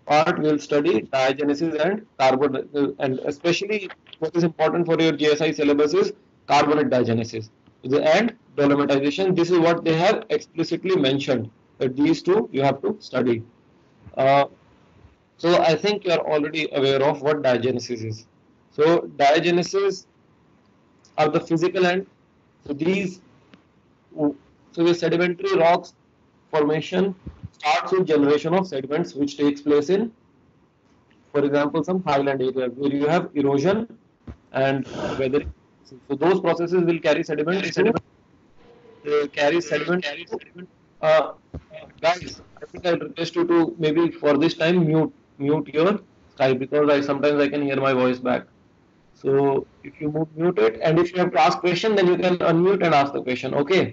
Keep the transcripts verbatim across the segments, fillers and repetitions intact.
part we'll study diagenesis and carbon, uh, and especially what is important for your G S I syllabus is carbonate diagenesis and dolomitization. This is what they have explicitly mentioned, that these two you have to study. Uh, so I think you are already aware of what diagenesis is. So diagenesis are the physical end. So these, so the sedimentary rocks formation starts with generation of sediments, which takes place in, for example, some highland areas where you have erosion and weathering. So those processes will carry sediments to uh, carry sediments to. Uh, guys, I think I'll request you to maybe for this time mute mute your Skype, because I sometimes I can hear my voice back. So if you mute, mute it, and if you have to ask question, then you can unmute and ask the question. Okay.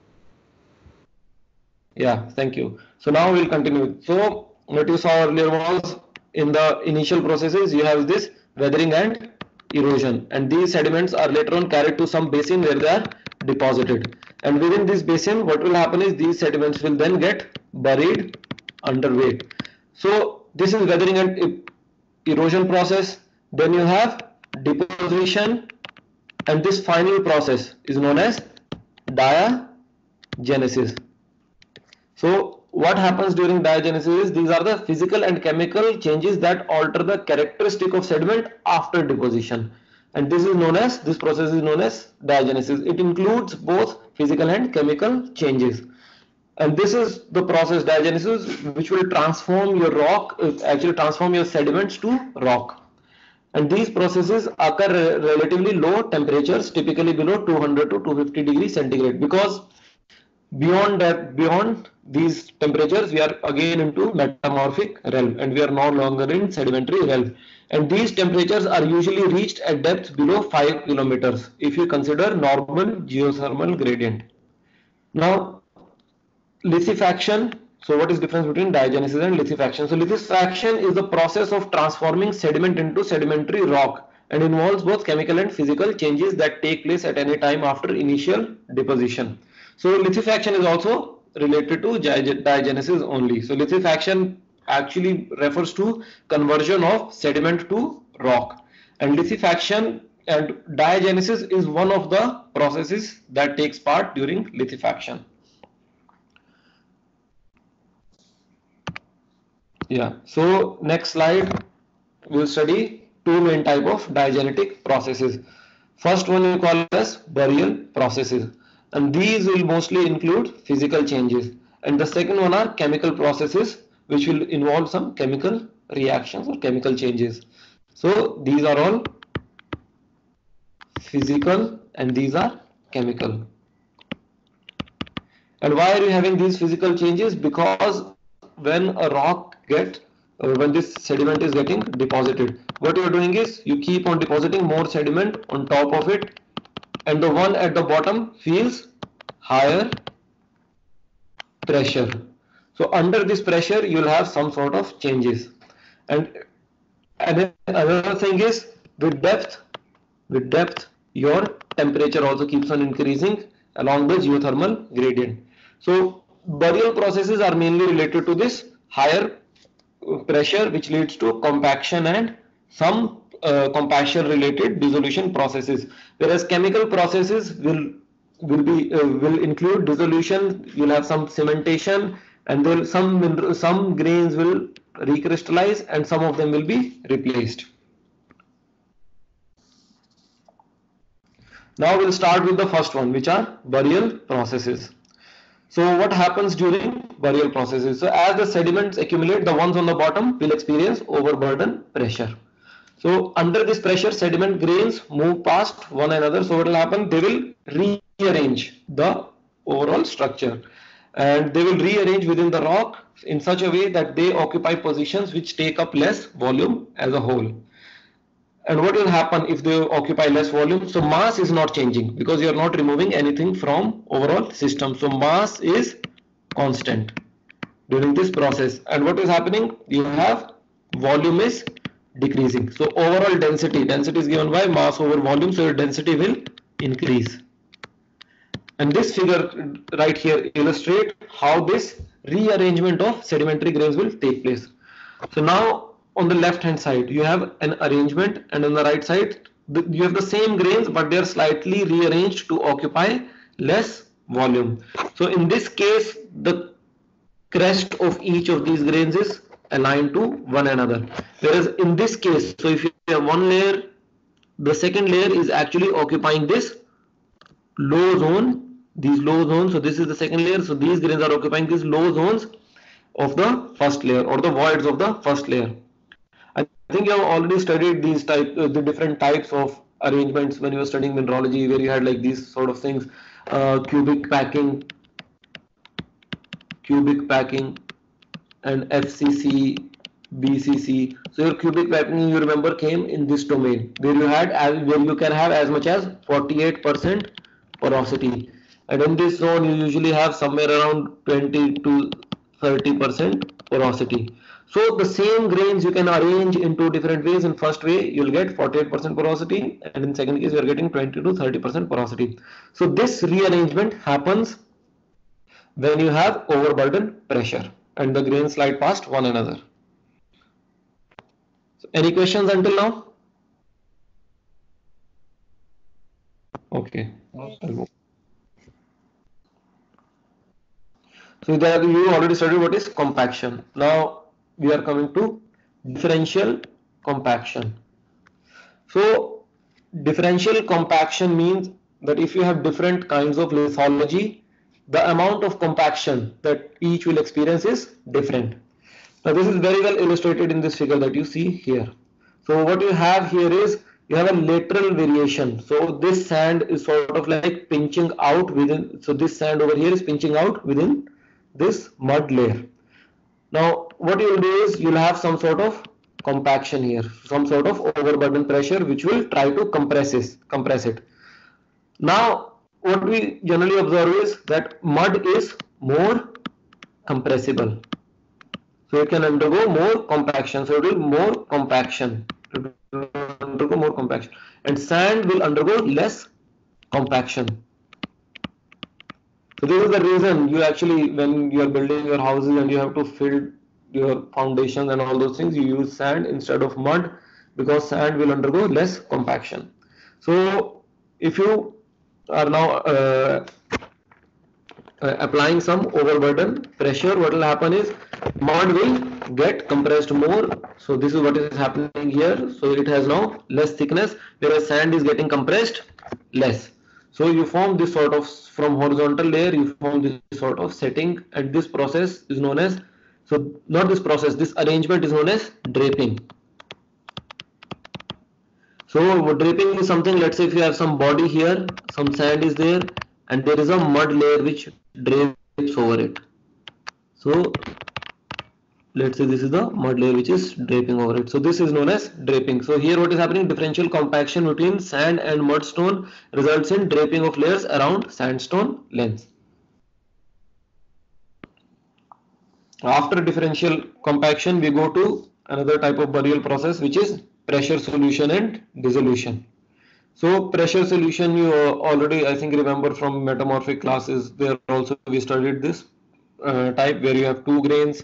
Yeah, thank you. So now we'll continue. So what you saw earlier was in the initial processes you have this weathering and erosion, and these sediments are later on carried to some basin where they are deposited. And within this basin, what will happen is these sediments will then get buried underway. So this is weathering and erosion process. Then you have deposition, and this final process is known as diagenesis. So what happens during diagenesis is these are the physical and chemical changes that alter the characteristic of sediment after deposition, and this is known as, this process is known as diagenesis. It includes both physical and chemical changes, and this is the process diagenesis which will transform your rock, actually transform your sediments to rock. And these processes occur at relatively low temperatures, typically below two hundred to two hundred fifty degrees centigrade, because beyond that, beyond these temperatures, we are again into metamorphic realm, and we are no longer in sedimentary realm. And these temperatures are usually reached at depths below five kilometers if you consider normal geothermal gradient. Now, lithifaction. So what is the difference between diagenesis and lithifaction? So lithifaction is the process of transforming sediment into sedimentary rock, and involves both chemical and physical changes that take place at any time after initial deposition. So lithifaction is also related to diagenesis only. So lithifaction actually refers to conversion of sediment to rock, and lithifaction and diagenesis is one of the processes that takes part during lithifaction. Yeah, so next slide we'll study two main type of diagenetic processes. First one we call as burial processes, and these will mostly include physical changes, and the second one are chemical processes, which will involve some chemical reactions or chemical changes. So these are all physical and these are chemical. And why are you having these physical changes? Because when a rock get uh, when this sediment is getting deposited, what you are doing is you keep on depositing more sediment on top of it, and the one at the bottom feels higher pressure. So under this pressure you will have some sort of changes. And another thing is with depth, with depth your temperature also keeps on increasing along the geothermal gradient. So burial processes are mainly related to this higher pressure, which leads to compaction and some uh, compaction related dissolution processes, whereas chemical processes will will be uh, will include dissolution. You'll have some cementation, and there some some grains will recrystallize and some of them will be replaced. Now we'll start with the first one, which are burial processes. So what happens during burial processes? So as the sediments accumulate, the ones on the bottom will experience overburden pressure. So under this pressure, sediment grains move past one another. So what will happen? They will rearrange the overall structure, and they will rearrange within the rock in such a way that they occupy positions which take up less volume as a whole. And what will happen if they occupy less volume? So mass is not changing because you are not removing anything from overall system. So mass is constant during this process. And what is happening? You have volume is decreasing. So overall density, density is given by mass over volume. So your density will increase. And this figure right here illustrates how this rearrangement of sedimentary grains will take place. So now on the left hand side you have an arrangement, and on the right side the, you have the same grains but they are slightly rearranged to occupy less volume. So in this case the crest of each of these grains is aligned to one another, whereas in this case, so if you have one layer, the second layer is actually occupying this low zone, these low zones. So this is the second layer, so these grains are occupying these low zones of the first layer, or the voids of the first layer. I think you have already studied these type uh, the different types of arrangements when you were studying mineralogy, where you had like these sort of things, uh, cubic packing, cubic packing and F C C, B C C. So your cubic packing, you remember, came in this domain where you had as where you can have as much as forty-eight percent porosity, and in this zone you usually have somewhere around twenty to thirty percent porosity. So the same grains you can arrange in two different ways. In first way you'll get forty-eight percent porosity, and in second case you are getting twenty to thirty percent porosity. So this rearrangement happens when you have overburden pressure and the grains slide past one another. So any questions until now? Okay. So that you already studied what is compaction. Now we are coming to differential compaction. So differential compaction means that if you have different kinds of lithology, the amount of compaction that each will experience is different. Now this is very well illustrated in this figure that you see here. So what you have here is you have a lateral variation. So this sand is sort of like pinching out within, so this sand over here is pinching out within this mud layer. Now what you will do is you will have some sort of compaction here, some sort of overburden pressure which will try to compress it, compress it. Now what we generally observe is that mud is more compressible, so it can undergo more compaction, so it will more compaction, it will undergo more compaction, and sand will undergo less compaction. So this is the reason you actually, when you are building your houses and you have to fill your foundations and all those things, you use sand instead of mud, because sand will undergo less compaction. So if you are now uh, uh, applying some overburden pressure, what will happen is mud will get compressed more. So this is what is happening here. So it has now less thickness, whereas sand is getting compressed less. So you form this sort of, from horizontal layer you form this sort of setting, and this process is known as, so not this process, this arrangement is known as draping. So draping is something, let's say if you have some body here, some sand is there, and there is a mud layer which drapes over it. So let's say this is the mud layer which is draping over it. So this is known as draping. So here what is happening, differential compaction between sand and mudstone results in draping of layers around sandstone lens. After differential compaction we go to another type of burial process, which is pressure solution and dissolution. So pressure solution, you already I think remember from metamorphic classes, there also we studied this uh, type where you have two grains,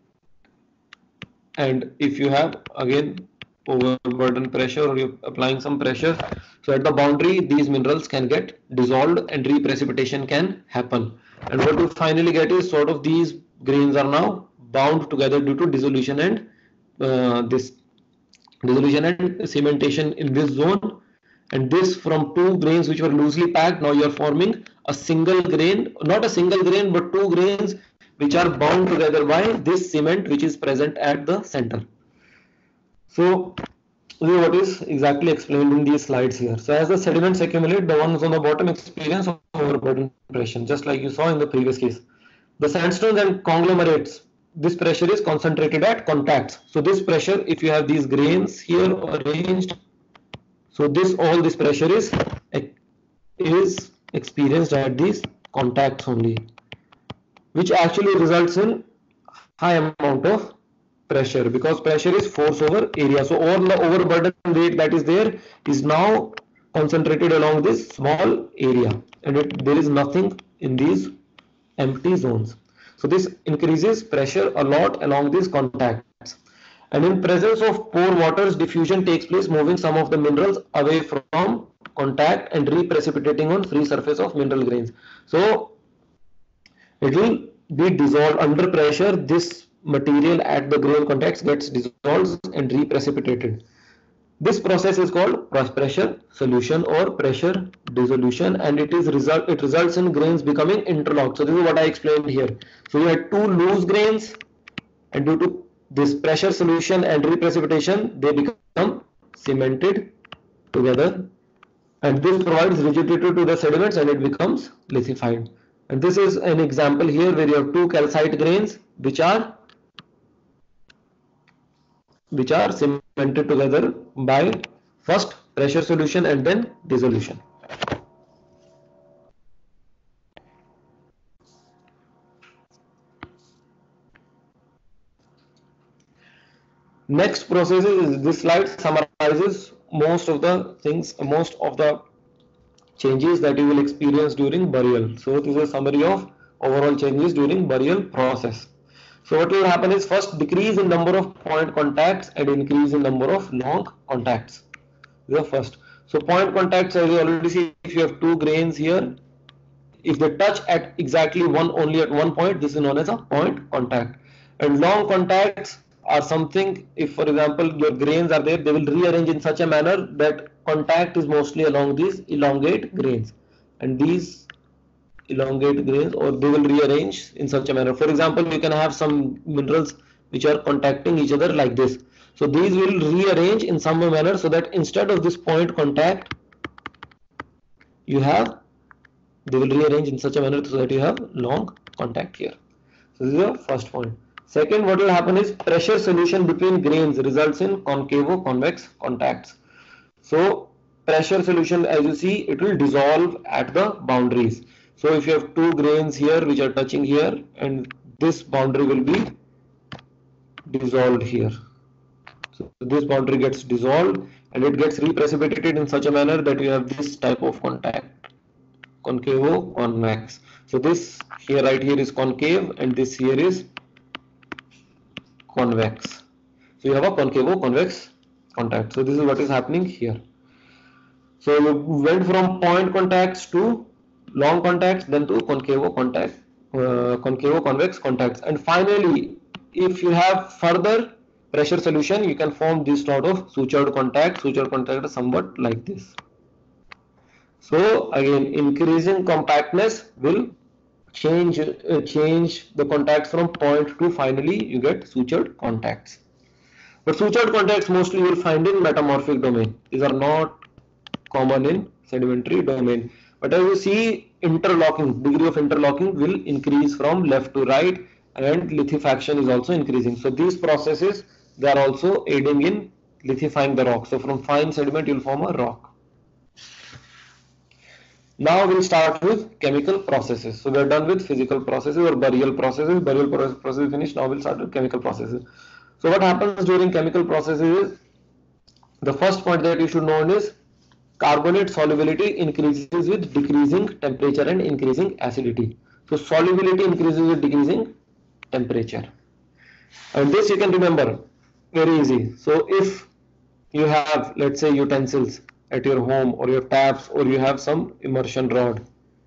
and if you have again overburden pressure or you're applying some pressure, so at the boundary these minerals can get dissolved and reprecipitation can happen, and what you finally get is sort of these grains are now bound together due to dissolution and uh, this dissolution and cementation in this zone, and this from two grains which were loosely packed, now you are forming a single grain, not a single grain but two grains which are bound together by this cement which is present at the center. So this is what is exactly explained in these slides here. So as the sediments accumulate, the ones on the bottom experience overburden pressure, just like you saw in the previous case. The sandstones and conglomerates, this pressure is concentrated at contacts. So this pressure, if you have these grains here arranged, so this all this pressure is is experienced at these contacts only, which actually results in high amount of pressure, because pressure is force over area. So all the overburden weight that is there is now concentrated along this small area, and it, there is nothing in these empty zones. So this increases pressure a lot along these contacts. And in presence of pore waters, diffusion takes place, moving some of the minerals away from contact and reprecipitating on free surface of mineral grains. So it will be dissolved under pressure. This material at the grain contacts gets dissolved and reprecipitated. This process is called pressure solution or pressure dissolution, and it is result it results in grains becoming interlocked. So this is what I explained here. So you had two loose grains, and due to this pressure solution and reprecipitation, they become cemented together, and this provides rigidity to the sediments and it becomes lithified. And this is an example here where you have two calcite grains which are which are cemented together by first pressure solution and then dissolution. Next process is, this slide summarizes most of the things, most of the changes that you will experience during burial. So this is a summary of overall changes during burial process. So what will happen is, first, decrease in number of point contacts and increase in number of long contacts. The first. So point contacts, as you already see, if you have two grains here, if they touch at exactly one only at one point, this is known as a point contact. And long contacts are something, if for example your grains are there, they will rearrange in such a manner that contact is mostly along these elongate grains, and these elongate grains, or they will rearrange in such a manner. For example, you can have some minerals which are contacting each other like this. So these will rearrange in some manner so that instead of this point contact, you have, they will rearrange in such a manner so that you have long contact here. So this is the first point. Second, what will happen is, pressure solution between grains results in concavo-convex contacts. So pressure solution, as you see, it will dissolve at the boundaries. So if you have two grains here which are touching here, and this boundary will be dissolved here. So this boundary gets dissolved and it gets reprecipitated in such a manner that you have this type of contact, concavo-convex. So this here, right here is concave, and this here is convex. So you have a concavo-convex contact. So this is what is happening here. So you went from point contacts to long contacts, then to concavo contact, uh, concavo convex contacts, and finally, if you have further pressure solution, you can form this sort of sutured contact. Sutured contact is somewhat like this. So again, increasing compactness will change uh, change the contacts from point to finally you get sutured contacts. But sutured contacts mostly you will find in metamorphic domain. These are not common in sedimentary domain. But as you see, interlocking, degree of interlocking will increase from left to right, and lithifaction is also increasing. So these processes, they are also aiding in lithifying the rock. So from fine sediment you will form a rock. Now we'll start with chemical processes. So we are done with physical processes or burial processes. Burial process is finished. Now we'll start with chemical processes. So what happens during chemical processes is, the first point that you should know is, carbonate solubility increases with decreasing temperature and increasing acidity. So solubility increases with decreasing temperature. And this you can remember very easy. So if you have, let's say, utensils at your home, or you have taps, or you have some immersion rod,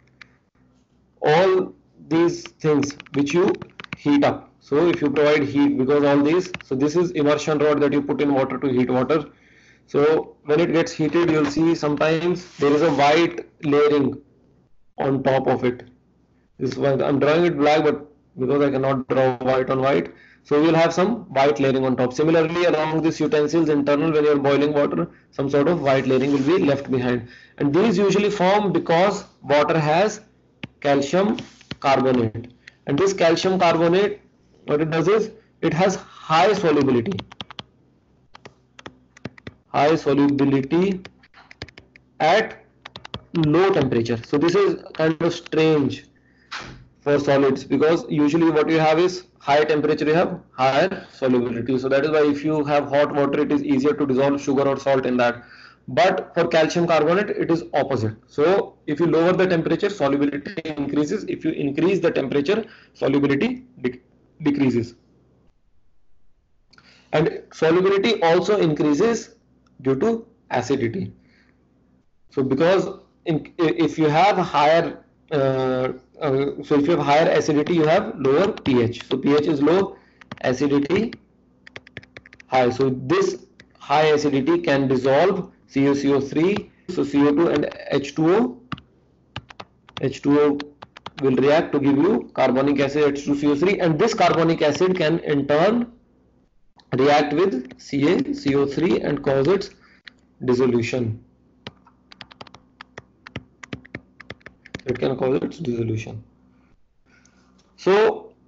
all these things which you heat up. So if you provide heat, because all these, so this is immersion rod that you put in water to heat water. So when it gets heated, you'll see sometimes there is a white layering on top of it. This is why I'm drawing it black, but because I cannot draw white on white, so you'll have some white layering on top. Similarly, along this utensils internal, when you're boiling water, some sort of white layering will be left behind. And these usually form because water has calcium carbonate. And this calcium carbonate, what it does is, it has high solubility. High solubility at low temperature. So this is kind of strange for solids, because usually what you have is high temperature, you have higher solubility. So that is why if you have hot water, it is easier to dissolve sugar or salt in that. But for calcium carbonate, it is opposite. So if you lower the temperature, solubility increases. If you increase the temperature, solubility de decreases. and solubility also increases due to acidity. So because in, if you have higher uh, uh, so if you have higher acidity, you have lower pH. So pH is low, acidity high. So this high acidity can dissolve C o C o three, so C o two and H two O. H two O will react to give you carbonic acid H two C o three, and this carbonic acid can in turn react with C a C o three and cause its dissolution. It can cause its dissolution. So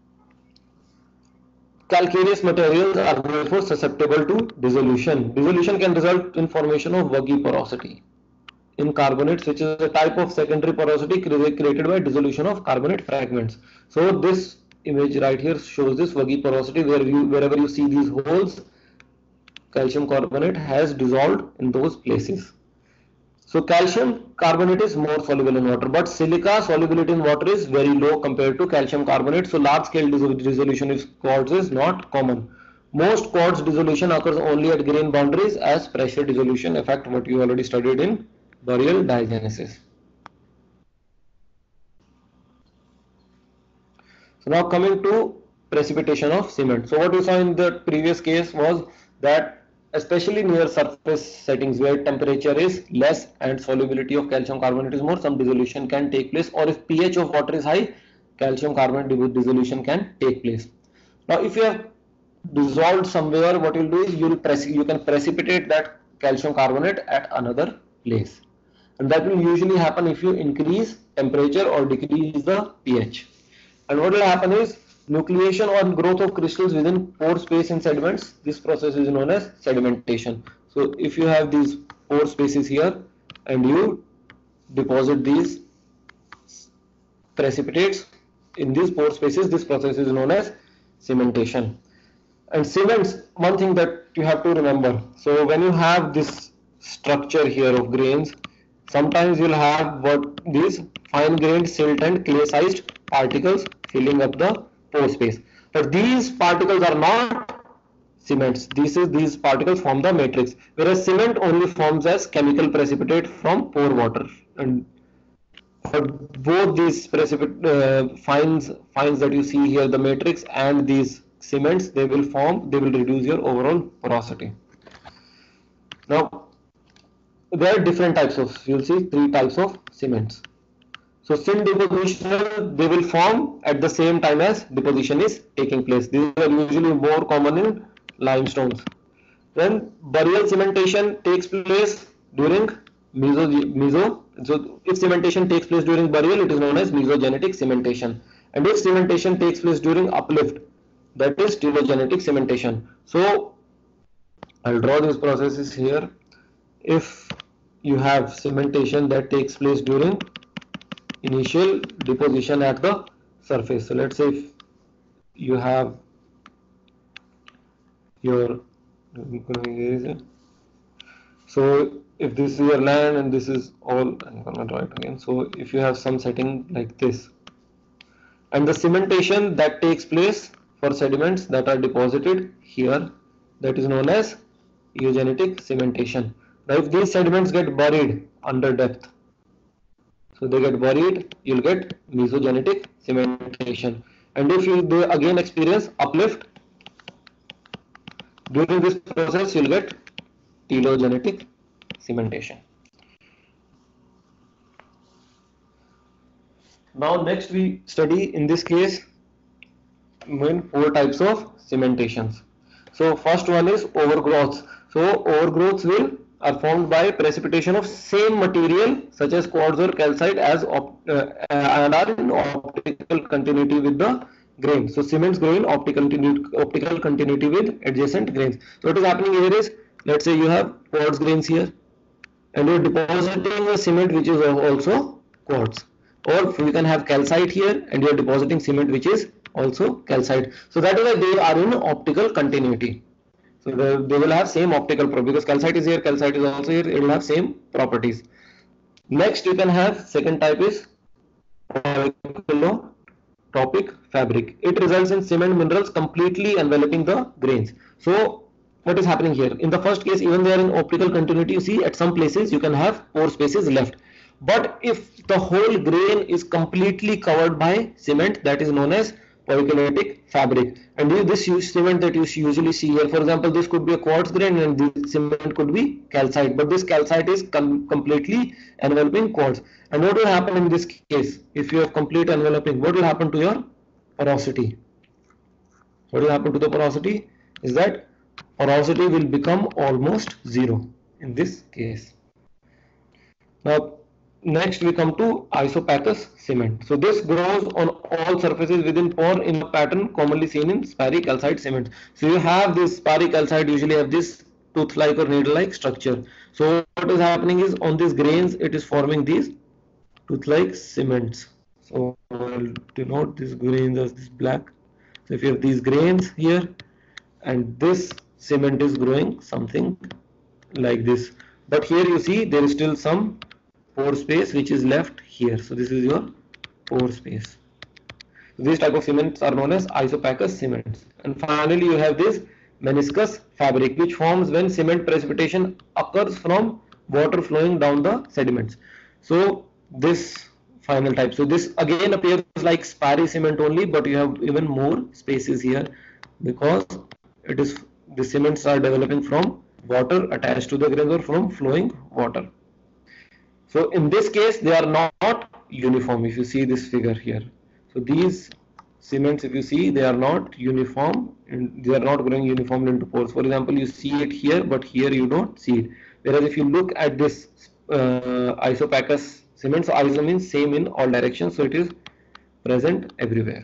calcareous materials are therefore susceptible to dissolution. Dissolution can result in formation of Vuggy porosity in carbonates, which is a type of secondary porosity created by dissolution of carbonate fragments. So this image right here shows this Vuggy porosity, where you, wherever you see these holes, calcium carbonate has dissolved in those places. So calcium carbonate is more soluble in water, but silica solubility in water is very low compared to calcium carbonate. So large scale dissolution of quartz is not common. Most quartz dissolution occurs only at grain boundaries as pressure dissolution effect, what you already studied in Boreal diagenesis. So now coming to precipitation of cement. So what we saw in the previous case was that especially near surface settings where temperature is less and solubility of calcium carbonate is more, some dissolution can take place, or if pH of water is high, calcium carbonate dissolution can take place. Now if you have dissolved somewhere, what you'll do is you'll press you can precipitate that calcium carbonate at another place, and that will usually happen if you increase temperature or decrease the pH. And what will happen is nucleation or growth of crystals within pore space in sediments. This process is known as sedimentation. So if you have these pore spaces here and you deposit these precipitates in these pore spaces, this process is known as cementation. And cements, one thing that you have to remember, so when you have this structure here of grains, sometimes you'll have what these fine grained silt and clay sized particles filling up the pore space, but these particles are not cements. This is these particles form the matrix, whereas cement only forms as chemical precipitate from pore water. And for both these precipitate uh, fines fines that you see here, the matrix and these cements, they will form they will reduce your overall porosity. Now there are different types of, you'll see three types of cements. So sin deposition, they will form at the same time as deposition is taking place. These are usually more common in limestones. Then burial cementation takes place during meso, meso. So if cementation takes place during burial, it is known as mesogenetic cementation. And if cementation takes place during uplift, that is telogenetic cementation. So I'll draw these processes here. If you have cementation that takes place during initial deposition at the surface, so let's say if you have your, so if this is your land and this is all, I'm gonna draw it again. So if you have some setting like this, and the cementation that takes place for sediments that are deposited here, that is known as eugenetic cementation. Now if these sediments get buried under depth, so they get buried, you'll get mesogenetic cementation. And if you they again experience uplift, during this process you'll get telogenetic cementation. Now next we study in this case main four types of cementations. So first one is overgrowths. So overgrowths will are formed by precipitation of same material such as quartz or calcite as op, uh, and are in optical continuity with the grain. So cements grow in optical continuity, optical continuity with adjacent grains. So what is happening here is, let's say you have quartz grains here and you're depositing a cement which is also quartz, or you can have calcite here and you're depositing cement which is also calcite. So that is why they are in optical continuity. So they, they will have same optical properties, because calcite is here, calcite is also here, it will have same properties. Next you can have second type is auriculotubular topic fabric. It results in cement minerals completely enveloping the grains. So what is happening here? In the first case, even they are in optical continuity, you see at some places you can have pore spaces left. But if the whole grain is completely covered by cement, that is known as poikilotic fabric. And this cement that you usually see here, for example, this could be a quartz grain and this cement could be calcite, but this calcite is com completely enveloping quartz. And what will happen in this case? If you have complete enveloping, what will happen to your porosity? What will happen to the porosity is that porosity will become almost zero in this case. Now next we come to isopachous cement. So this grows on all surfaces within pore in a pattern commonly seen in sparry calcite cement. So you have this sparry calcite usually have this tooth-like or needle-like structure. So what is happening is on these grains it is forming these tooth-like cements. So I will denote these grains as this black. So if you have these grains here and this cement is growing something like this, but here you see there is still some pore space which is left here. So this is your pore space. These type of cements are known as isopachous cements. And finally you have this meniscus fabric which forms when cement precipitation occurs from water flowing down the sediments. So this final type, so this again appears like sparry cement only, but you have even more spaces here because it is the cements are developing from water attached to the grains or from flowing water. So in this case they are not uniform. If you see this figure here, so these cements, if you see, they are not uniform and they are not growing uniformly into pores. For example, you see it here, but here you don't see it. Whereas if you look at this uh, isopachous cement, so iso means same in all directions, so it is present everywhere.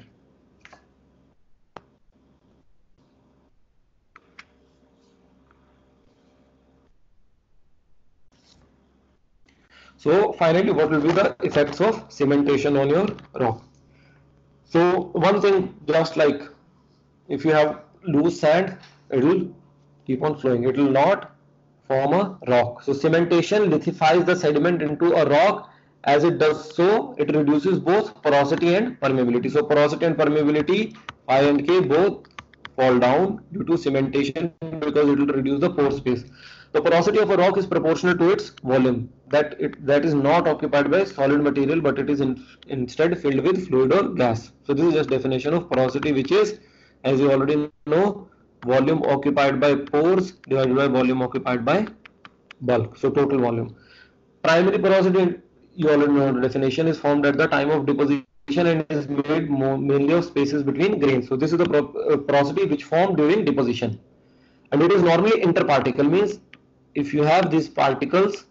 So finally, what will be the effects of cementation on your rock? So one thing, just like if you have loose sand, it will keep on flowing. It will not form a rock. So cementation lithifies the sediment into a rock. As it does so, it reduces both porosity and permeability. So porosity and permeability, I and K, both fall down due to cementation because it will reduce the pore space. The porosity of a rock is proportional to its volume. That it that is not occupied by solid material, but it is in, instead filled with fluid or gas. So this is just definition of porosity, which is, as you already know, volume occupied by pores divided by volume occupied by bulk. So total volume. Primary porosity, you already know the definition, is formed at the time of deposition and is made more, mainly of spaces between grains. So this is the porosity which formed during deposition, and it is normally interparticle, means if you have these particles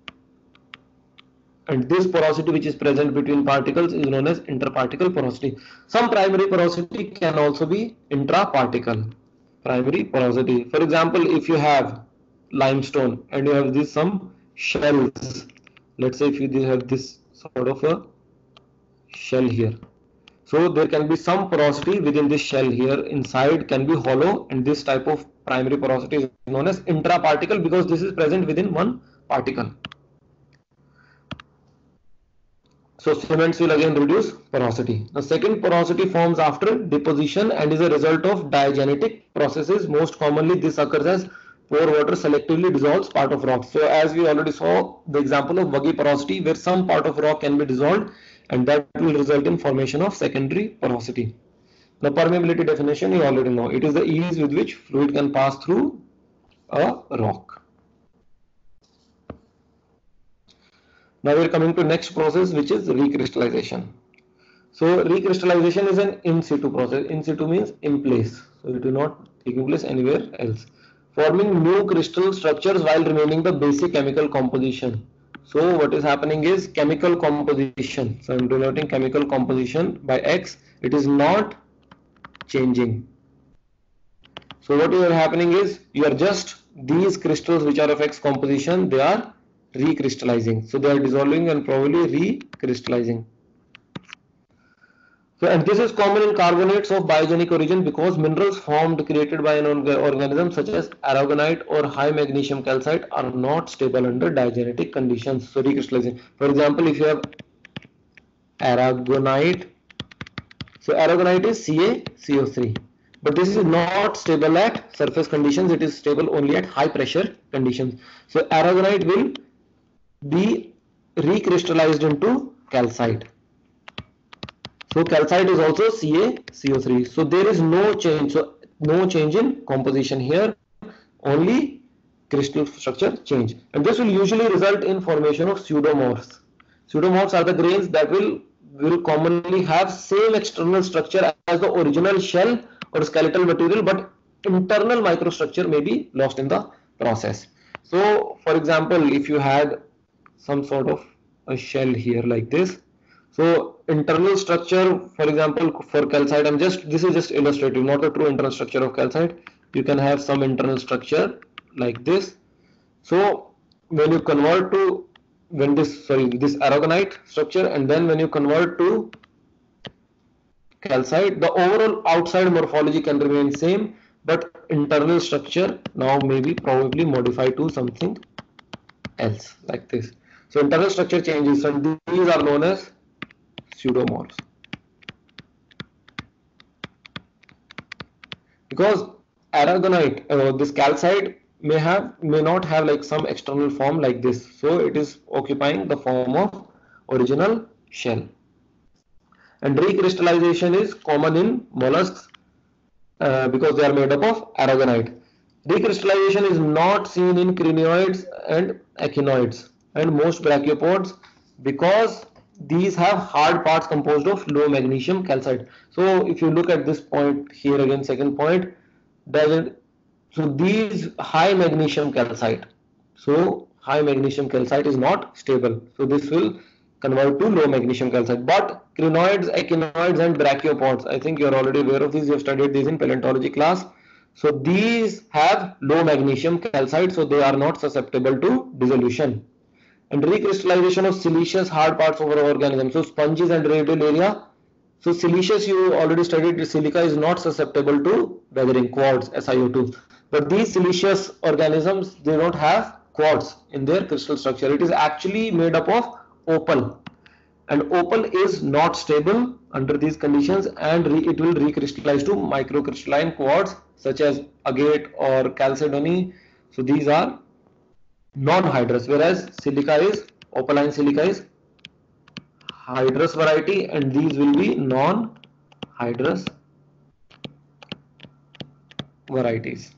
and this porosity which is present between particles is known as interparticle porosity. Some primary porosity can also be intraparticle primary porosity. For example, if you have limestone and you have this some shells, let's say if you have this sort of a shell here, so there can be some porosity within this shell here, inside can be hollow, and this type of primary porosity is known as intraparticle because this is present within one particle. So cements will again reduce porosity. The second porosity forms after deposition and is a result of diagenetic processes. Most commonly this occurs as pore water selectively dissolves part of rock. So as we already saw the example of Vuggy porosity, where some part of rock can be dissolved and that will result in formation of secondary porosity. The permeability definition you already know. It is the ease with which fluid can pass through a rock. Now we are coming to next process, which is recrystallization. So recrystallization is an in situ process. In situ means in place. So it is not taking place anywhere else. Forming new crystal structures while remaining the basic chemical composition. So what is happening is chemical composition. So I am denoting chemical composition by X. It is not changing. So what is happening is you are just these crystals which are of X composition, they are recrystallizing. So they are dissolving and probably recrystallizing. So and this is common in carbonates of biogenic origin because minerals formed created by an organism such as aragonite or high magnesium calcite are not stable under diagenetic conditions. So recrystallizing. For example, if you have aragonite So aragonite is C a C O three. But this is not stable at surface conditions, it is stable only at high pressure conditions. So aragonite will be recrystallized into calcite. So calcite is also C a C O three. So there is no change. So no change in composition here, only crystal structure change. And this will usually result in formation of pseudomorphs. Pseudomorphs are the grains that will will commonly have same external structure as the original shell or skeletal material, but internal microstructure may be lost in the process. So for example, if you had some sort of a shell here like this, so internal structure, for example, for calcite, I'm just this is just illustrative, not the true internal structure of calcite. You can have some internal structure like this. So when you convert to when this sorry this aragonite structure, and then when you convert to calcite, the overall outside morphology can remain same, but internal structure now may be probably modified to something else like this. So internal structure changes, and these are known as pseudomorphs. Because aragonite, uh, this calcite may have may not have like some external form like this, so it is occupying the form of original shell. And recrystallization is common in mollusks uh, because they are made up of aragonite. Recrystallization is not seen in crinoids and echinoids and most brachiopods because these have hard parts composed of low magnesium calcite. So if you look at this point here again, second point, doesn't so these high magnesium calcite, so high magnesium calcite is not stable, so this will convert to low magnesium calcite. But crinoids, echinoids and brachiopods, I think you're already aware of these, you have studied these in paleontology class. So these have low magnesium calcite, so they are not susceptible to dissolution. And recrystallization of siliceous hard parts of our organism, so sponges and radiolaria. So siliceous, you already studied, silica is not susceptible to weathering, quartz, S i O two. But these siliceous organisms, they don't have quartz in their crystal structure. It is actually made up of opal, and opal is not stable under these conditions, and it will recrystallize to microcrystalline quartz such as agate or chalcedony. So these are non-hydrous, whereas silica is opaline silica is hydrous variety, and these will be non-hydrous varieties.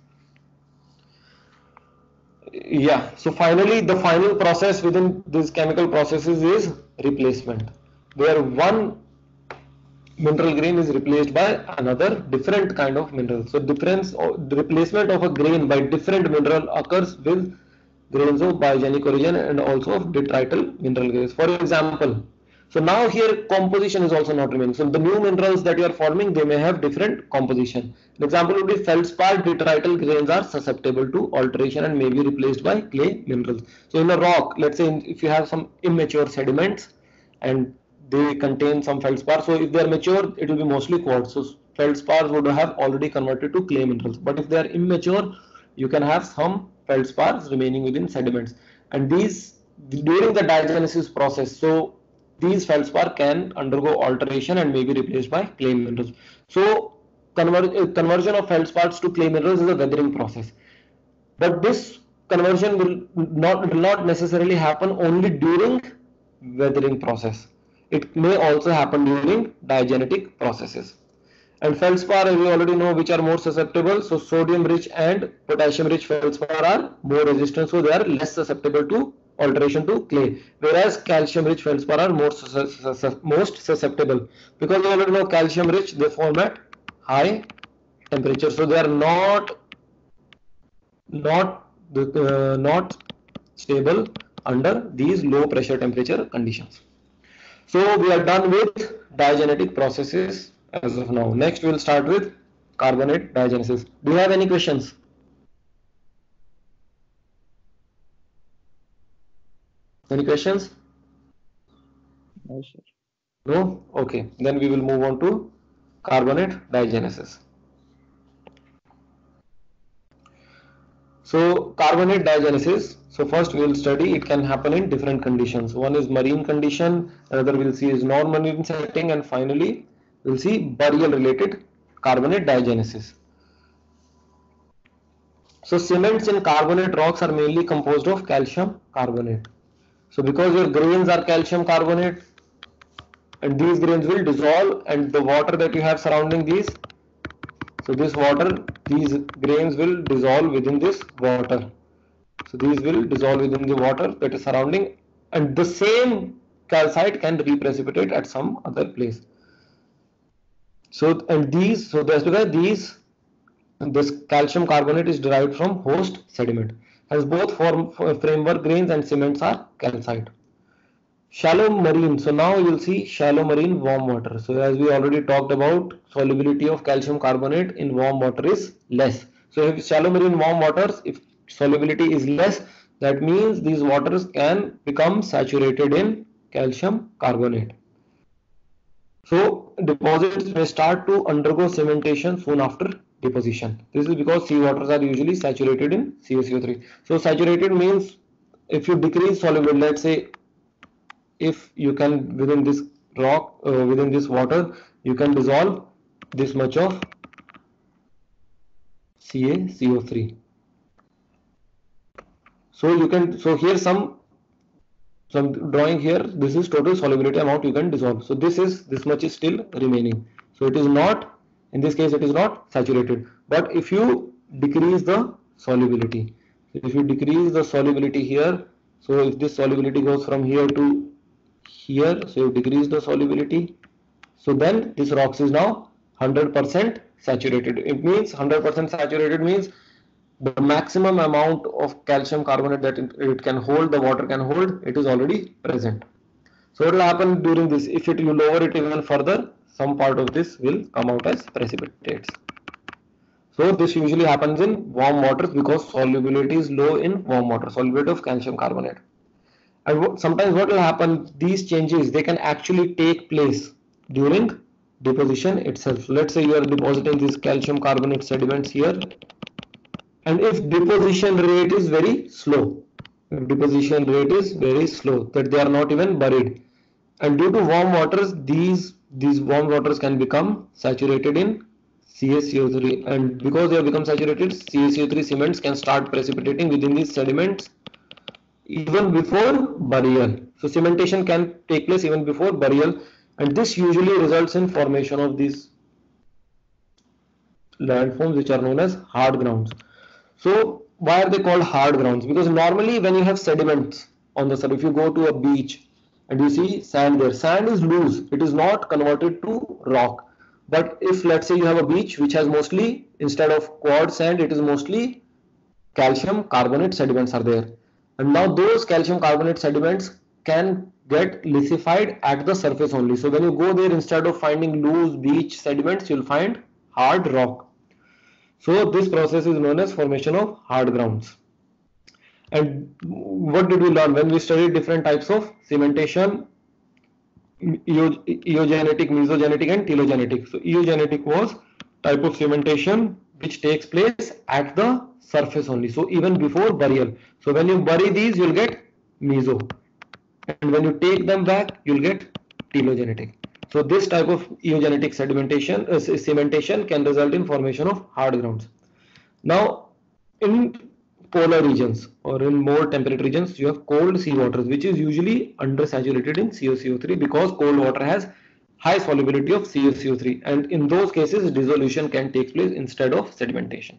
Yeah, so finally the final process within these chemical processes is replacement, where one mineral grain is replaced by another different kind of mineral. So difference or the replacement of a grain by different mineral occurs with grains of biogenic origin and also of detrital mineral grains. For example, so now here composition is also not remaining. So the new minerals that you are forming, they may have different composition. An example would be feldspar detrital grains are susceptible to alteration and may be replaced by clay minerals. So in a rock, let's say if you have some immature sediments and they contain some feldspar, so if they are mature, it will be mostly quartz. So feldspars would have already converted to clay minerals. But if they are immature, you can have some feldspars remaining within sediments. And these during the diagenesis process, so these feldspar can undergo alteration and may be replaced by clay minerals. So conver conversion of feldspars to clay minerals is a weathering process. But this conversion will not, will not necessarily happen only during weathering process. It may also happen during diagenetic processes. And feldspar, as we already know, which are more susceptible. So sodium rich and potassium rich feldspar are more resistant, so they are less susceptible to alteration to clay, whereas calcium rich feldspar are more most susceptible, because we already know calcium rich, they form at high temperature, so they are not not uh, not stable under these low pressure temperature conditions. So we are done with diagenetic processes as of now. Next we will start with carbonate diagenesis. Do you have any questions? Any questions? No, sir. No? Okay. Then we will move on to carbonate diagenesis. So carbonate diagenesis, so first we will study it can happen in different conditions. One is marine condition, another we will see is non-marine setting, and finally we'll see burial related carbonate diagenesis. So cements in carbonate rocks are mainly composed of calcium carbonate. So because your grains are calcium carbonate, and these grains will dissolve, and the water that you have surrounding these, so this water, these grains will dissolve within this water. So these will dissolve within the water that is surrounding, and the same calcite can reprecipitate at some other place. So and these, so that's because these, this calcium carbonate is derived from host sediment, as both form framework grains and cements are calcite. Shallow marine. So now you'll see shallow marine warm water. So as we already talked about, solubility of calcium carbonate in warm water is less. So if shallow marine warm waters, if solubility is less, that means these waters can become saturated in calcium carbonate. So deposits may start to undergo cementation soon after deposition. This is because sea waters are usually saturated in C a C O three. So saturated means if you decrease solubility, let's say if you can within this rock, uh, within this water, you can dissolve this much of C a C O three. So you can, so here some some drawing here, this is total solubility amount you can dissolve. So this is, this much is still remaining. So it is not, in this case it is not saturated. But if you decrease the solubility, if you decrease the solubility here, so if this solubility goes from here to here, so you decrease the solubility, so then this rocks is now one hundred percent saturated. It means one hundred percent saturated means the maximum amount of calcium carbonate that it, it can hold, the water can hold, it is already present. So what will happen during this, if it you lower it even further, some part of this will come out as precipitates. So this usually happens in warm waters because solubility is low in warm water, solubility of calcium carbonate. And what, sometimes what will happen, these changes, they can actually take place during deposition itself. So let's say you are depositing these calcium carbonate sediments here, and if deposition rate is very slow, if deposition rate is very slow, that they are not even buried, and due to warm waters, these these warm waters can become saturated in C a C O three, and because they have become saturated, C a C O three cements can start precipitating within these sediments even before burial. So cementation can take place even before burial, and this usually results in formation of these landforms which are known as hard grounds. So why are they called hard grounds? Because normally when you have sediments on the surface, if you go to a beach and you see sand there, sand is loose, it is not converted to rock. But if let's say you have a beach which has mostly, instead of quartz sand, it is mostly calcium carbonate sediments are there, and now those calcium carbonate sediments can get liquefied at the surface only. So when you go there, instead of finding loose beach sediments, you'll find hard rock. So this process is known as formation of hard grounds. And what did we learn when we studied different types of cementation? Eogenetic, mesogenetic and telogenetic. So eogenetic was type of cementation which takes place at the surface only, so even before burial. So when you bury these, you'll get meso, and when you take them back, you'll get telogenetic. So this type of eogenetic sedimentation, uh, cementation can result in formation of hard grounds. Now in polar regions or in more temperate regions, you have cold sea waters which is usually undersaturated in C o C O three because cold water has high solubility of C o C O three, and in those cases dissolution can take place instead of sedimentation.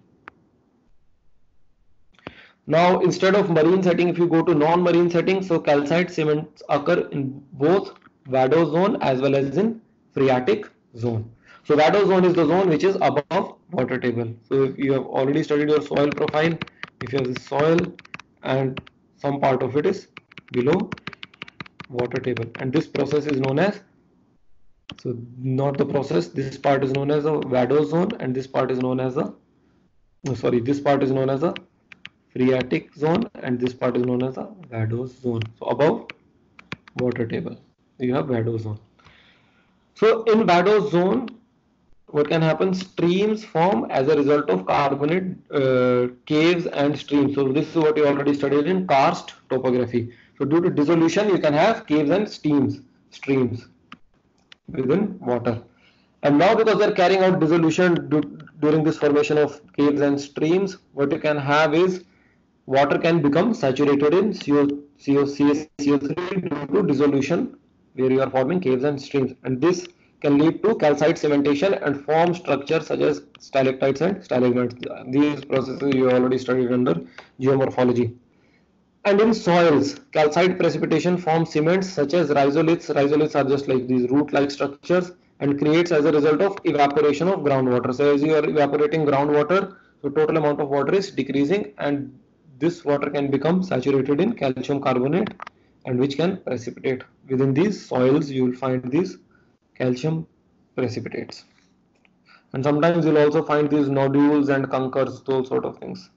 Now instead of marine setting, if you go to non-marine setting, so calcite cements occur in both vadose zone as well as in phreatic zone. So vadose zone is the zone which is above water table. So if you have already studied your soil profile, if you have the soil and some part of it is below water table, and this process is known as, so not the process, this part is known as a vadose zone, and this part is known as a, oh, sorry, this part is known as a phreatic zone, and this part is known as a vadose zone. So above water table you have vadose zone. So in vadose zone, what can happen? Streams form as a result of carbonate uh, caves and streams. So this is what you already studied in karst topography. So due to dissolution, you can have caves and streams, streams within water. And now because they're carrying out dissolution during this formation of caves and streams, what you can have is water can become saturated in C O, C O, C A C O three due to dissolution where you are forming caves and streams. And this can lead to calcite cementation and form structures such as stalactites and stalagmites. These processes you already studied under geomorphology. And in soils, calcite precipitation forms cements such as rhizoliths. Rhizoliths are just like these root-like structures and creates as a result of evaporation of groundwater. So as you are evaporating groundwater, the total amount of water is decreasing and this water can become saturated in calcium carbonate and which can precipitate. Within these soils, you will find these calcium precipitates. And sometimes you'll also find these nodules and conchers, those sort of things.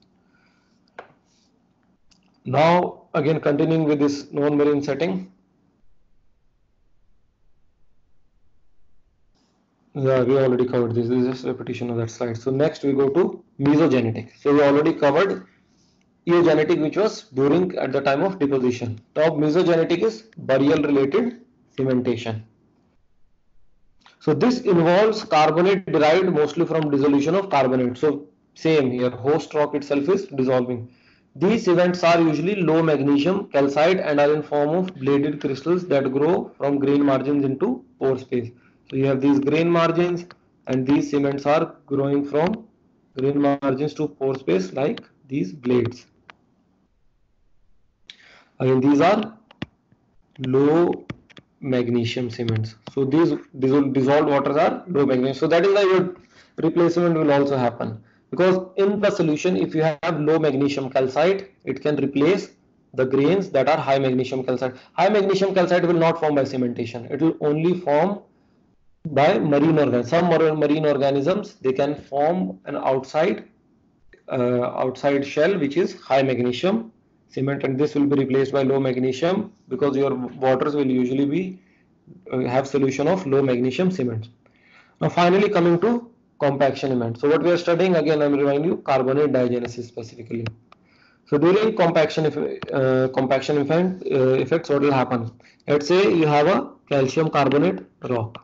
Now, again, continuing with this non-marine setting. Yeah, we already covered this. This is just a repetition of that slide. So next we go to mesogenetic. So we already covered eogenetic, which was during at the time of deposition. Now mesogenetic is burial related cementation. So this involves carbonate derived mostly from dissolution of carbonate. So same here, host rock itself is dissolving. These events are usually low magnesium calcite and are in form of bladed crystals that grow from grain margins into pore space. So you have these grain margins and these cements are growing from grain margins to pore space like these blades. Again, these are low magnesium cements. So these dissolved waters are low magnesium. So that is why your replacement will also happen. Because in the solution, if you have low magnesium calcite, it can replace the grains that are high magnesium calcite. High magnesium calcite will not form by cementation. It will only form by marine organisms. Some marine organisms, they can form an outside uh, outside shell which is high magnesium cement, and this will be replaced by low magnesium because your waters will usually be uh, have solution of low magnesium cement. Now finally coming to compaction event. So what we are studying, again I am reminding you, carbonate diagenesis specifically. So during compaction uh, compaction event uh, effects, what will happen? Let's say you have a calcium carbonate rock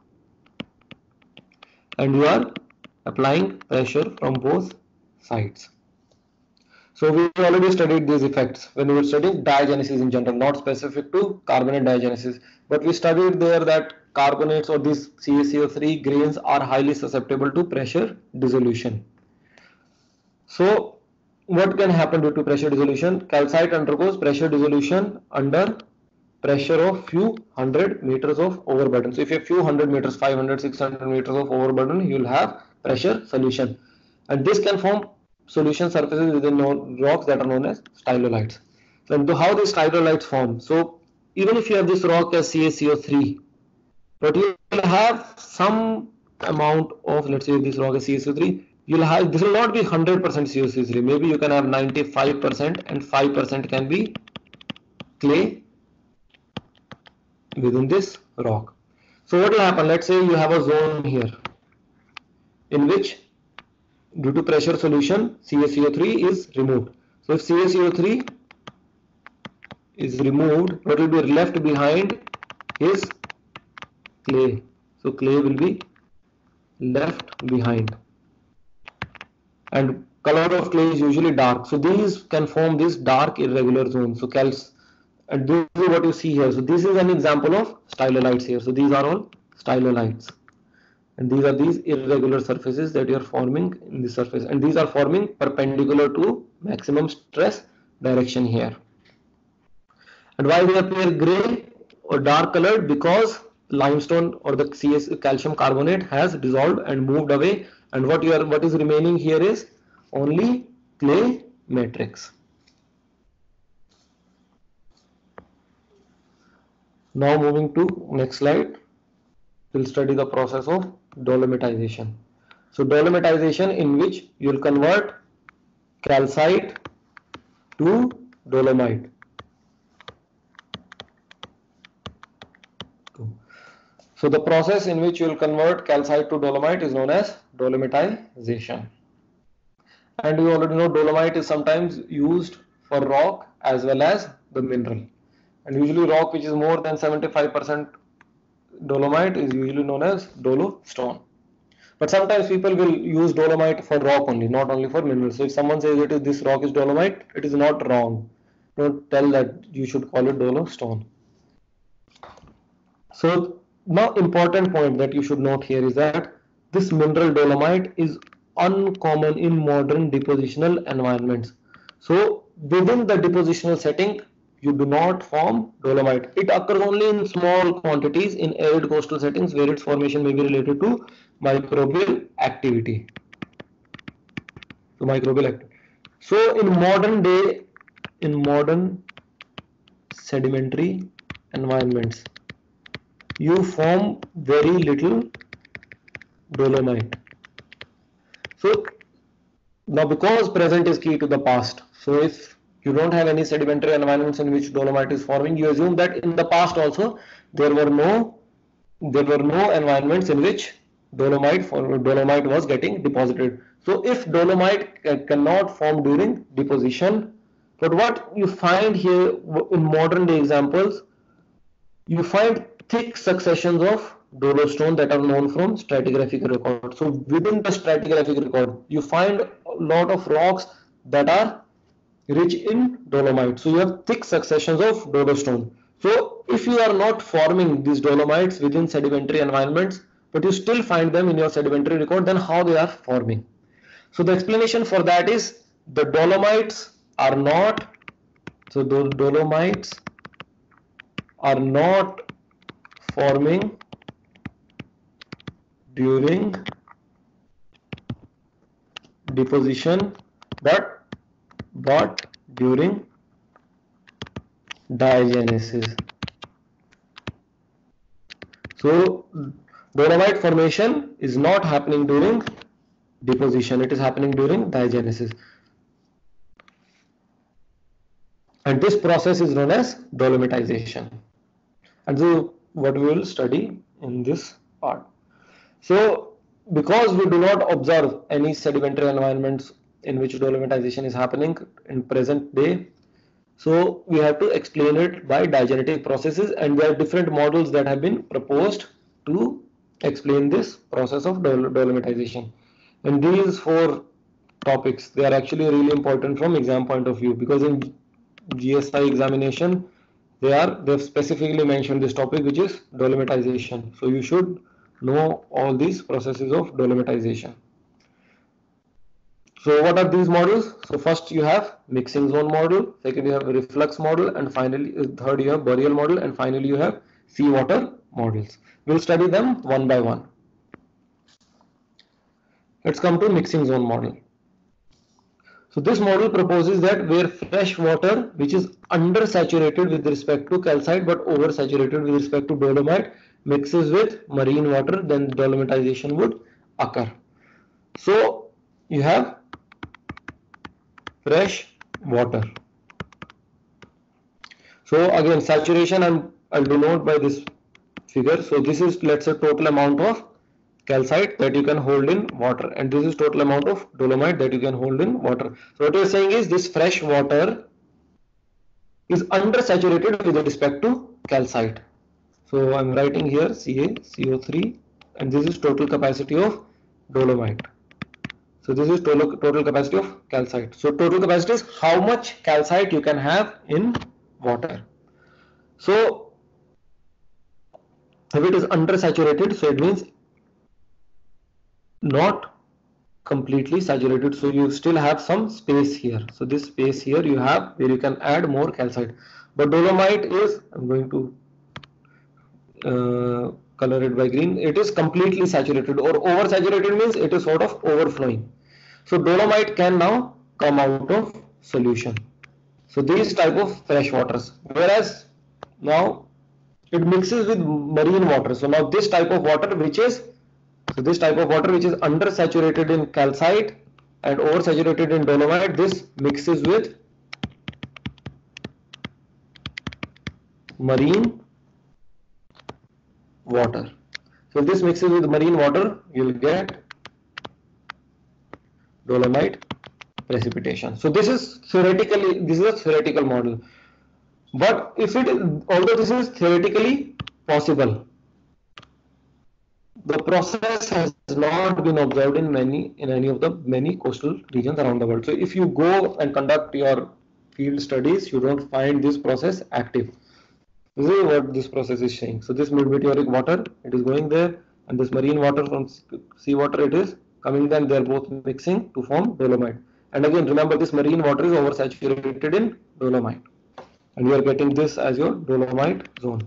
and you are applying pressure from both sides. So we already studied these effects when we were studying diagenesis in general, not specific to carbonate diagenesis, but we studied there that carbonates or these C a C O three grains are highly susceptible to pressure dissolution. So what can happen due to pressure dissolution? Calcite undergoes pressure dissolution under pressure of few hundred meters of overburden. So if you have few hundred meters, five hundred, six hundred meters of overburden, you will have pressure solution. And this can form solution surfaces within rocks that are known as stylolites. So how these stylolites form? So even if you have this rock as C a C O three, but you will have some amount of, let's say this rock as C a C O three, you'll have, this will not be one hundred percent C a C O three. Maybe you can have ninety-five percent and five percent can be clay within this rock. So what will happen? Let's say you have a zone here in which due to pressure solution C a C O three is removed. So if C a C O three is removed, what will be left behind is clay. So clay will be left behind and color of clay is usually dark. So these can form this dark irregular zone. So calc and this is what you see here. So this is an example of stylolites here. So these are all stylolites. And these are these irregular surfaces that you are forming in the surface, and these are forming perpendicular to maximum stress direction here. And why they appear gray or dark colored? Because limestone or the C S calcium carbonate has dissolved and moved away, and what you are what is remaining here is only clay matrix. Now moving to next slide, we'll study the process of dolomitization. So dolomitization, in which you will convert calcite to dolomite. So the process in which you will convert calcite to dolomite is known as dolomitization. And you already know dolomite is sometimes used for rock as well as the mineral. And usually rock which is more than seventy-five percent dolomite is usually known as dolostone. But sometimes people will use dolomite for rock only, not only for minerals. So if someone says it is this rock is dolomite, it is not wrong. Don't tell that you should call it dolostone. So now important point that you should note here is that this mineral dolomite is uncommon in modern depositional environments. So within the depositional setting, you do not form dolomite. It occurs only in small quantities in arid coastal settings where its formation may be related to microbial activity. So microbial activity. So in modern day, in modern sedimentary environments, you form very little dolomite. So now because present is key to the past, so if you don't have any sedimentary environments in which dolomite is forming, you assume that in the past also there were no there were no environments in which dolomite for dolomite was getting deposited. So if dolomite cannot form during deposition, but what you find here in modern day examples, you find thick successions of dolostone that are known from stratigraphic record. So within the stratigraphic record, you find a lot of rocks that are rich in dolomite. So you have thick successions of dolostone. So if you are not forming these dolomites within sedimentary environments, but you still find them in your sedimentary record, then how they are forming? So the explanation for that is the dolomites are not, so the dolomites are not forming during deposition, but but during diagenesis. So dolomite formation is not happening during deposition, it is happening during diagenesis. And this process is known as dolomitization. And so what we will study in this part. So because we do not observe any sedimentary environments in which dolomitization is happening in present day, so we have to explain it by diagenetic processes, and there are different models that have been proposed to explain this process of dol dolomitization. And these four topics, they are actually really important from exam point of view, because in G S I examination they are they've specifically mentioned this topic, which is dolomitization. So you should know all these processes of dolomitization. So what are these models? So first you have mixing zone model, second you have reflux model, and finally third you have boreal model, and finally you have seawater models. We'll study them one by one. Let's come to mixing zone model. So this model proposes that where fresh water, which is undersaturated with respect to calcite but oversaturated with respect to dolomite, mixes with marine water, then dolomitization would occur. So you have fresh water. So again, saturation and I'll denote by this figure. So this is, let's say, total amount of calcite that you can hold in water, and this is total amount of dolomite that you can hold in water. So what you're saying is this fresh water is undersaturated with respect to calcite. So I'm writing here C a C O three, and this is total capacity of dolomite. So this is total, total capacity of calcite. So total capacity is how much calcite you can have in water. So if it is undersaturated, so it means not completely saturated, so you still have some space here. So this space here you have where you can add more calcite. But dolomite is, I'm going to uh, color it by green, it is completely saturated, or oversaturated means it is sort of overflowing. So dolomite can now come out of solution. So these type of fresh waters, whereas now it mixes with marine water. So now this type of water which is So this type of water which is undersaturated in calcite and oversaturated in dolomite, this mixes with marine water. So if this mixes with marine water, you'll get dolomite precipitation. So this is theoretically, this is a theoretical model. But if it, although this is theoretically possible, The process has not been observed in many in any of the many coastal regions around the world. So if you go and conduct your field studies, you don't find this process active. This is what this process is saying. So this mid-meteoric water, it is going there, and this marine water from sea water, it is coming then, they are both mixing to form dolomite. And again, remember, this marine water is oversaturated in dolomite, and you are getting this as your dolomite zone.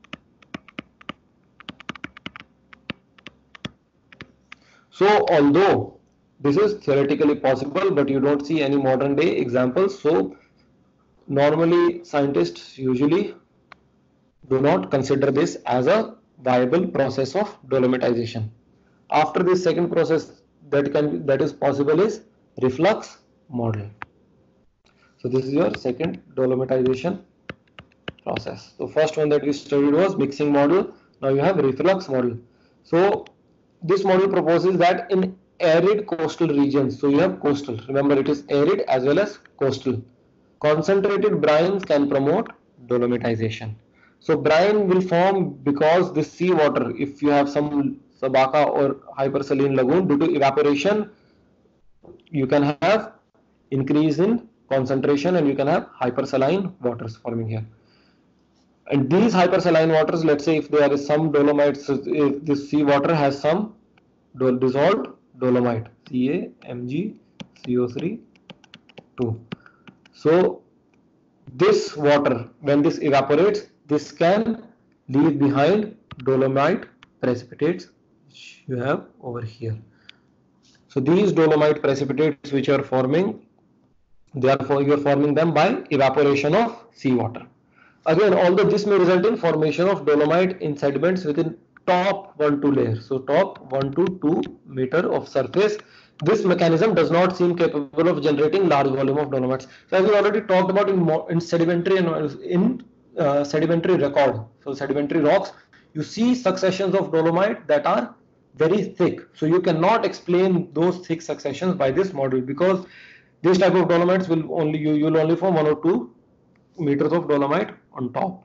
So although this is theoretically possible, but you don't see any modern day examples. So normally scientists usually do not consider this as a viable process of dolomitization. After this second process that can that is possible is reflux model. So this is your second dolomitization process. So first one that we studied was mixing model. Now you have reflux model. So this model proposes that in arid coastal regions, so you have coastal, remember it is arid as well as coastal, concentrated brines can promote dolomitization. So brine will form because the sea water, if you have some sabaka or hypersaline lagoon, due to evaporation, you can have increase in concentration and you can have hypersaline waters forming here. And these hypersaline waters, let's say if there is some dolomites, if this sea water has some dissolved dolomite, C A M G C O three two. So this water, when this evaporates, this can leave behind dolomite precipitates which you have over here. So these dolomite precipitates which are forming, therefore you are forming them by evaporation of seawater. Again, although this may result in formation of dolomite in sediments within top one to two layer, so top one to two meter of surface, this mechanism does not seem capable of generating large volume of dolomites. So as we already talked about in, in sedimentary and in uh, sedimentary record, so sedimentary rocks, you see successions of dolomite that are very thick. So you cannot explain those thick successions by this model, because this type of dolomites will only you you will only form one or two meters of dolomite on top.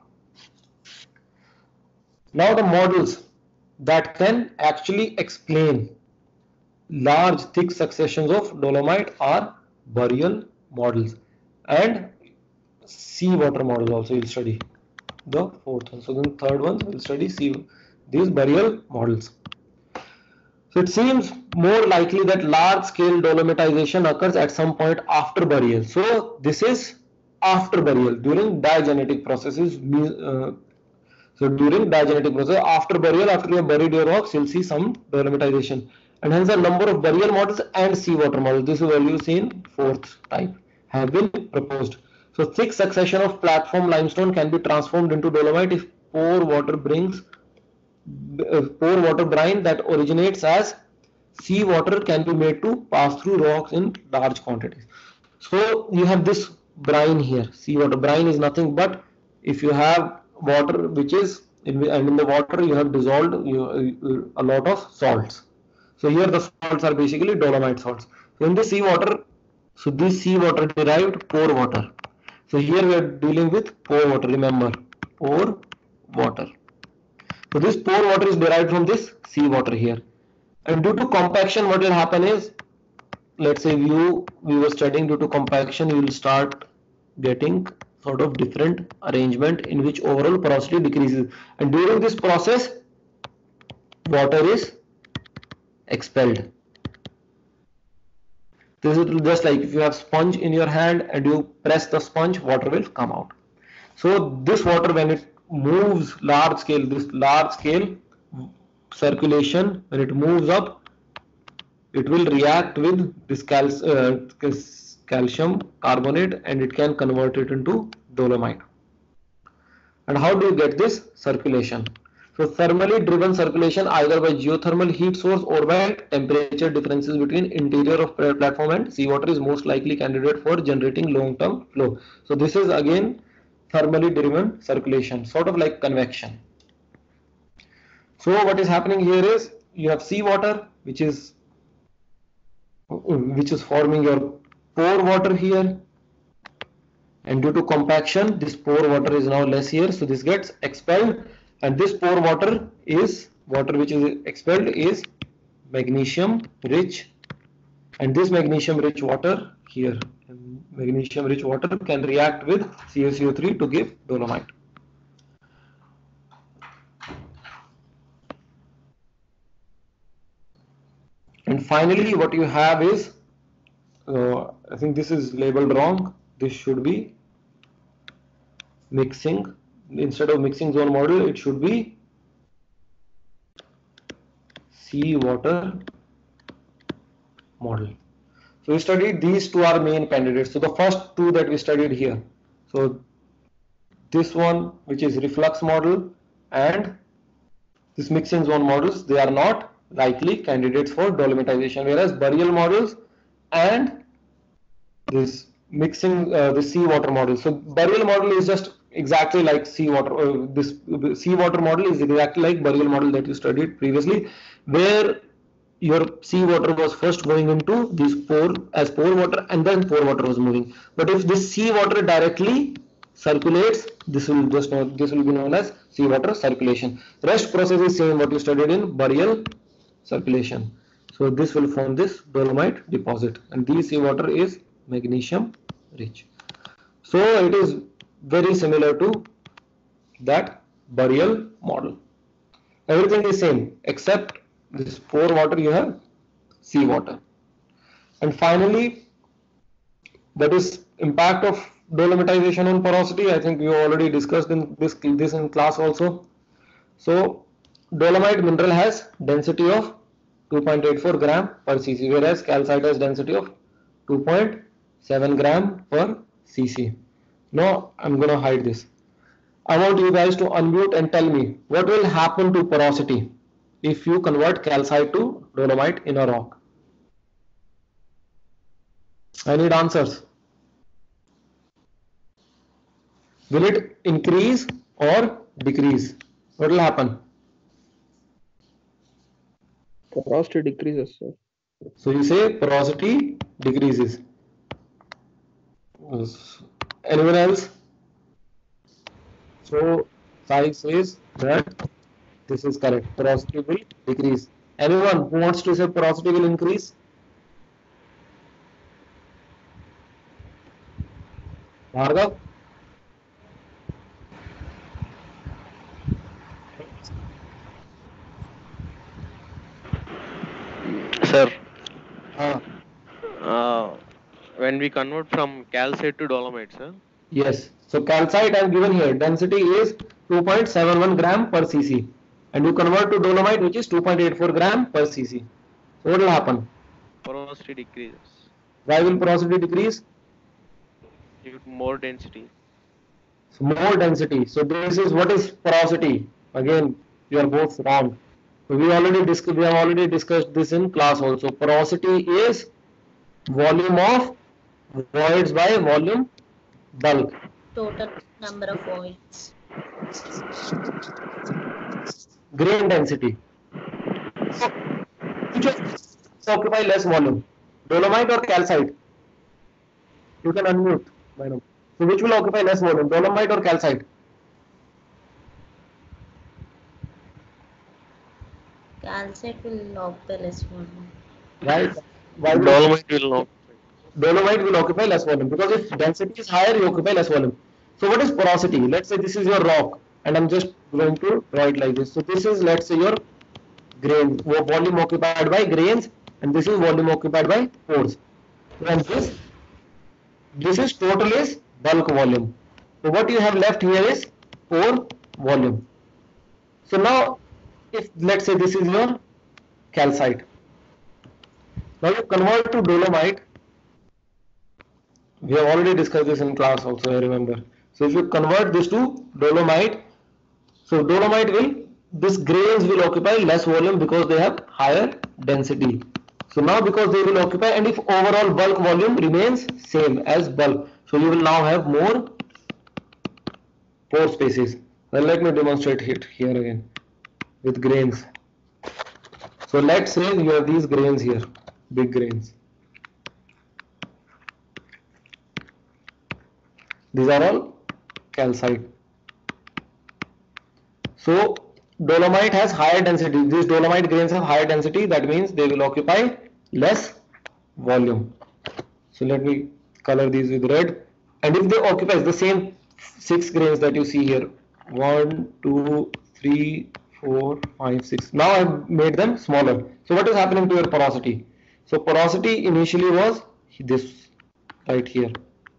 Now the models that can actually explain large thick successions of dolomite are burial models and seawater models. Also you'll study the fourth one. So then third one we'll study sea these burial models. So it seems more likely that large scale dolomitization occurs at some point after burial. So this is after burial, during diagenetic processes. Uh, so during diagenetic process, after burial, after you have buried your rocks, you'll see some dolomitization. And hence a number of burial models and seawater models, this is value seen fourth type, have been proposed. So thick succession of platform limestone can be transformed into dolomite if pore water brings uh, pore water brine that originates as seawater can be made to pass through rocks in large quantities. So you have this brine here. Seawater brine is nothing but if you have water which is in, and in the water you have dissolved you, a lot of salts. So here the salts are basically dolomite salts. So in the seawater, so this seawater derived pore water. So here we are dealing with pore water. Remember, pore water. So this pore water is derived from this seawater here. And due to compaction, what will happen is, let's say you we were studying due to compaction, you will start getting sort of different arrangement in which overall porosity decreases, and during this process water is expelled. This is just like if you have sponge in your hand and you press the sponge, water will come out. So this water, when it moves large scale, this large scale circulation, when it moves up, it will react with this cal uh, calcium carbonate and it can convert it into dolomite. And how do you get this circulation? So thermally driven circulation either by geothermal heat source or by temperature differences between interior of platform and seawater is most likely candidate for generating long-term flow. So this is again thermally driven circulation, sort of like convection. So what is happening here is you have seawater which is which is forming your pore water here, and due to compaction this pore water is now less here, so this gets expelled and this pore water is water which is expelled is magnesium rich, and this magnesium rich water here, magnesium rich water can react with C a C O three to give dolomite. And finally what you have is, uh, I think this is labeled wrong, this should be mixing, instead of mixing zone model it should be sea water model. So we studied these two are main candidates. So the first two that we studied here, so this one which is reflux model and this mixing zone models, they are not likely candidates for dolomitization, whereas burial models and this mixing uh, the sea water model. So burial model is just exactly like sea water. Uh, this uh, sea water model is exactly like burial model that you studied previously, where your sea water was first going into this pore as pore water and then pore water was moving. But if this sea water directly circulates, this will just know, this will be known as sea water circulation. Rest process is same what you studied in burial circulation. So this will form this dolomite deposit, and this sea water is magnesium rich. So it is very similar to that burial model. Everything is same except this pore water you have sea water. And finally, that is impact of dolomitization on porosity. I think we already discussed in this this in class also. So dolomite mineral has density of two point eight four gram per cc, whereas calcite has density of two point seven gram per cc. Now I'm going to hide this. I want you guys to unmute and tell me what will happen to porosity if you convert calcite to dolomite in a rock. I need answers. Will it increase or decrease? What will happen? Porosity decreases, sir. So you say porosity decreases. Anyone else? So Sai says that this is correct. Porosity will decrease. Anyone who wants to say porosity will increase? Bhargav? Sir, Ah, uh, when we convert from calcite to dolomite, sir. yes. So calcite I have given here. Density is two point seven one gram per cc. And you convert to dolomite which is two point eight four gram per cc. So what will happen? Porosity decreases Why will porosity decrease? due to more density. So more density. So this is what is porosity. Again, you are both wrong. We already discussed. We have already discussed this in class also. Porosity is volume of voids by volume bulk. Total number of voids. Grain density. Which occupy less volume? Dolomite or calcite? You can unmute. So which will occupy less volume? Dolomite or calcite? Calcite will occupy less volume. Right? Why will Dolomite will not. dolomite will occupy less volume? Because if density is higher, you occupy less volume. So what is porosity? Let's say this is your rock, and I'm just going to draw it like this. So this is, let's say, your grain volume occupied by grains, and this is volume occupied by pores. And this this is total is bulk volume. So what you have left here is pore volume. So now, if let's say this is your calcite, now you convert to dolomite. We have already discussed this in class also, I remember. So if you convert this to dolomite, so dolomite will, this grains will occupy less volume because they have higher density. So now because they will occupy, and if overall bulk volume remains same as bulk, so you will now have more pore spaces. Well, let me demonstrate it here again with grains. So let's say you have these grains here, big grains. These are all calcite. So dolomite has higher density. These dolomite grains have higher density. That means they will occupy less volume. So let me color these with red. And if they occupy the same six grains that you see here, one, two, three, four, five, six. Now I've made them smaller. So what is happening to your porosity? So porosity initially was this right here.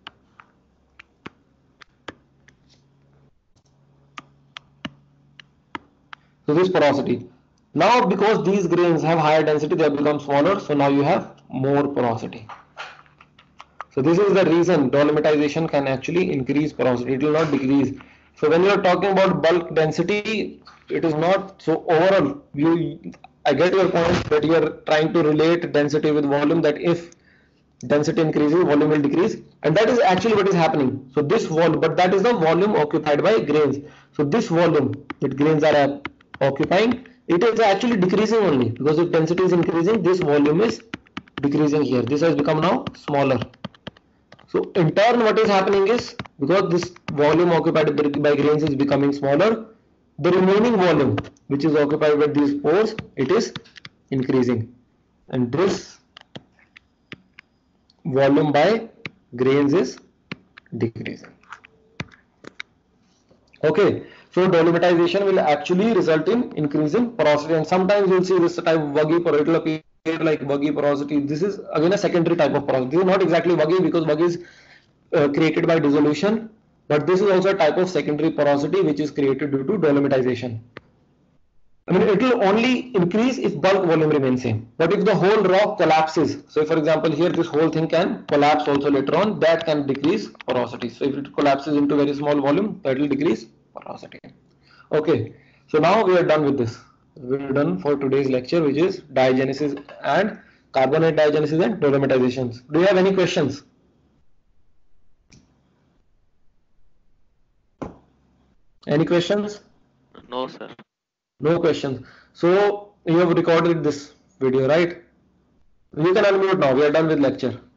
So this porosity. Now because these grains have higher density, they have become smaller. So now you have more porosity. So this is the reason dolomitization can actually increase porosity. It will not decrease. So when you are talking about bulk density, it is not so overall. You, I get your point that you are trying to relate density with volume. That if density increases, volume will decrease, and that is actually what is happening. So this volume, but that is the volume occupied by grains. So this volume that grains are occupying, it is actually decreasing only, because if density is increasing, this volume is decreasing here. This has become now smaller. So in turn, what is happening is, because this volume occupied by grains is becoming smaller, the remaining volume which is occupied by these pores, it is increasing, and this volume by grains is decreasing. Okay, so dolomitization will actually result in increase in porosity, and sometimes you'll see this type of vuggy porosity. It will appear like vuggy porosity. This is again a secondary type of porosity. This is not exactly vuggy, because vuggy is uh, created by dissolution, but this is also a type of secondary porosity which is created due to dolomitization. I mean, it will only increase if bulk volume remains same. But if the whole rock collapses, so for example here this whole thing can collapse also later on, that can decrease porosity. So if it collapses into very small volume, that will decrease porosity. Okay, so now we are done with this. We're done for today's lecture, which is diagenesis and carbonate diagenesis and dolomitizations. Do you have any questions? Any questions? No, sir. No questions. So you have recorded this video, right? You can unmute now. We are done with lecture.